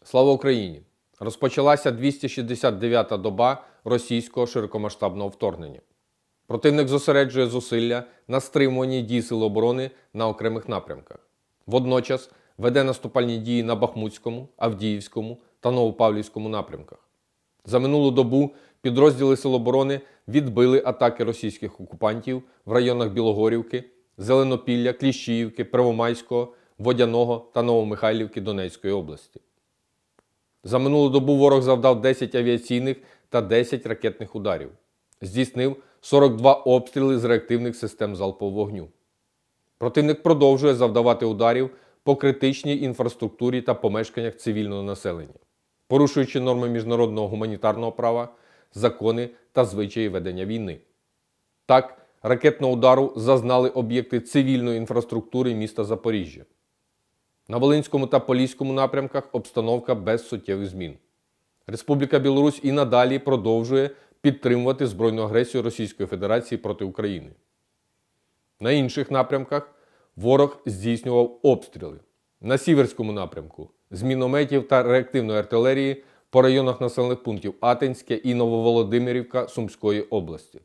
Слава Україні! Розпочалася 269-та доба російського широкомасштабного вторгнення. Противник зосереджує зусилля на стримуванні дій Сил оборони на окремих напрямках. Водночас веде наступальні дії на Бахмутському, Авдіївському та Новопавлівському напрямках. За минулу добу підрозділи Сил оборони відбили атаки російських окупантів в районах Білогорівки, Зеленопілля, Кліщіївки, Первомайського, Водяного та Новомихайлівки Донецької області. За минулу добу ворог завдав 10 авіаційних та 10 ракетних ударів. Здійснив 42 обстріли з реактивних систем залпового вогню. Противник продовжує завдавати ударів по критичній інфраструктурі та помешканнях цивільного населення, порушуючи норми міжнародного гуманітарного права, закони та звичаї ведення війни. Так, ракетного удару зазнали об'єкти цивільної інфраструктури міста Запоріжжя. На Волинському та Поліському напрямках обстановка без суттєвих змін. Республіка Білорусь і надалі продовжує підтримувати збройну агресію Російської Федерації проти України. На інших напрямках ворог здійснював обстріли. На Сіверському напрямку з мінометів та реактивної артилерії по районах населених пунктів Атинське і Нововолодимирівка Сумської області.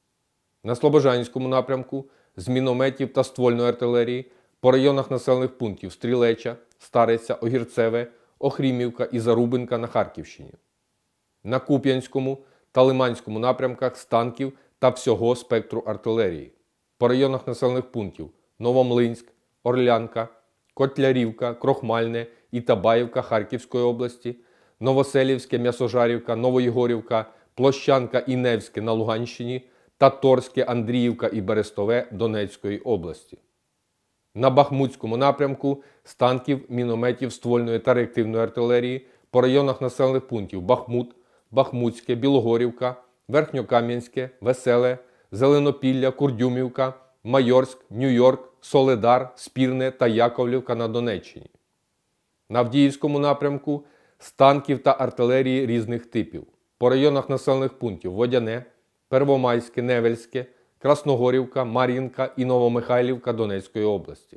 На Слобожанському напрямку з мінометів та ствольної артилерії по районах населених пунктів Стрілеча, Стариця, Огірцеве, Охрімівка і Зарубинка на Харківщині. На Куп'янському та Лиманському напрямках з танків та всього спектру артилерії. По районах населених пунктів Новомлинськ, Орлянка, Котлярівка, Крохмальне і Табаївка Харківської області, Новоселівське, М'ясожарівка, Новоєгорівка, Площанка і Невське на Луганщині та Торське, Андріївка і Берестове Донецької області. На Бахмутському напрямку з танків, мінометів, ствольної та реактивної артилерії по районах населених пунктів Бахмут, Бахмутське, Білогорівка, Верхньокам'янське, Веселе, Зеленопілля, Курдюмівка, Майорськ, Нью-Йорк, Соледар, Спірне та Яковлівка на Донеччині. На Авдіївському напрямку з танків та артилерії різних типів по районах населених пунктів Водяне, Первомайське, Невельське, Красногорівка, Мар'їнка і Новомихайлівка Донецької області.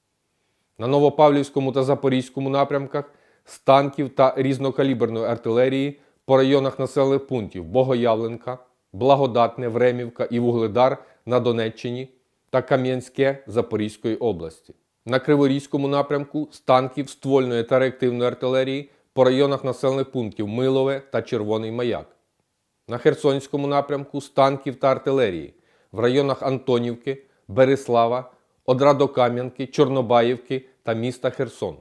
На Новопавлівському та Запорізькому напрямках з танків та різнокаліберної артилерії по районах населених пунктів Богоявленка, Благодатне, Времівка і Вугледар на Донеччині та Кам'янське Запорізької області. На Криворізькому напрямку з танків, ствольної та реактивної артилерії по районах населених пунктів Милове та Червоний Маяк. На Херсонському напрямку з танків та артилерії в районах Антонівки, Берислава, Одрадокам'янки, Чорнобаївки та міста Херсон.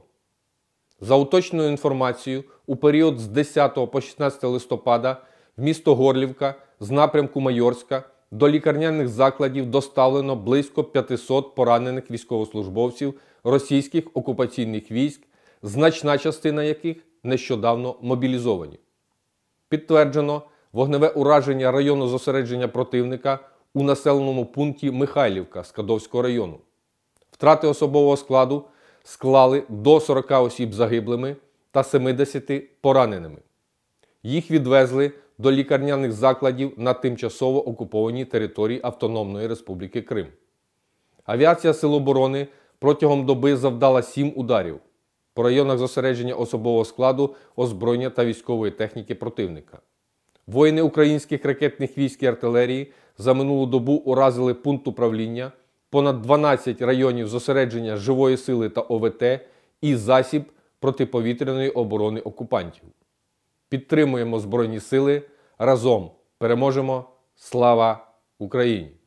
За уточненою інформацією, у період з 10 по 16 листопада в місто Горлівка з напрямку Майорська до лікарняних закладів доставлено близько 500 поранених військовослужбовців російських окупаційних військ, значна частина яких нещодавно мобілізовані. Підтверджено вогневе ураження району зосередження противника у населеному пункті Михайлівка Скадовського району. Втрати особового складу склали до 40 осіб загиблими та 70 пораненими. Їх відвезли до лікарняних закладів на тимчасово окупованій території Автономної Республіки Крим. Авіація Сил оборони протягом доби завдала 7 ударів по районах зосередження особового складу, озброєння та військової техніки противника. Воїни українських ракетних військ і артилерії за минулу добу уразили пункт управління, понад 12 районів зосередження живої сили та ОВТ і засіб протиповітряної оборони окупантів. Підтримуємо Збройні сили, разом переможемо! Слава Україні!